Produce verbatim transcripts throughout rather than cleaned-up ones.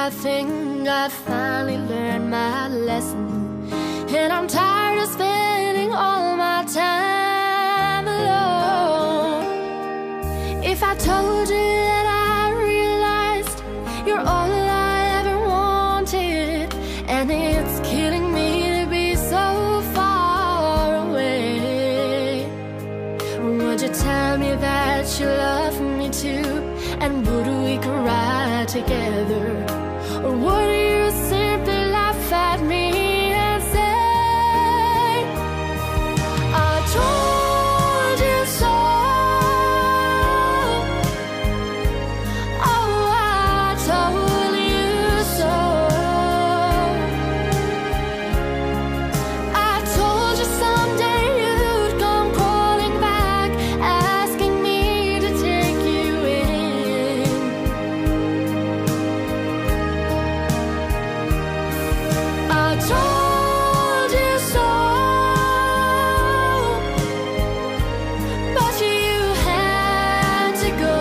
I think I finally learned my lesson, and I'm tired of spending all my time alone. If I told you that I realized you're all I ever wanted, and it's killing me to be so far away, would you tell me that you love me too, and would we cry together? Or would you simply laugh at me and say, I told you so? Oh, I told you so. I told you someday you'd come crawling back, asking me to take you in. I told you so, but you had to go.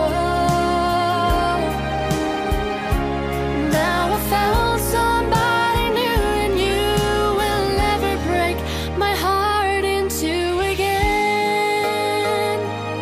Now I found somebody new, and you will never break my heart in two again.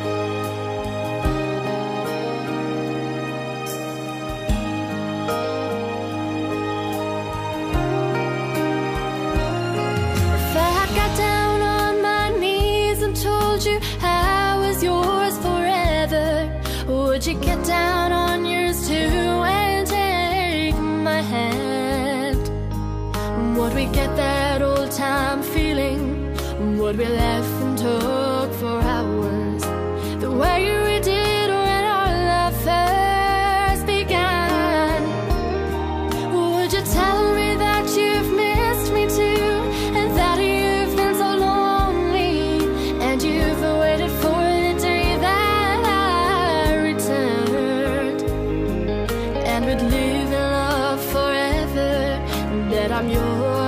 If I got down on my knees and told you I was yours forever, would you get down on yours too and take my hand? Would we get that old time feeling? Would we laugh and talk for hours the way we did when our love first began? Would you tell me that you've missed me too, and that you've been so lonely, and you've waited for the day that I returned, and would live in love forever, and that I'm yours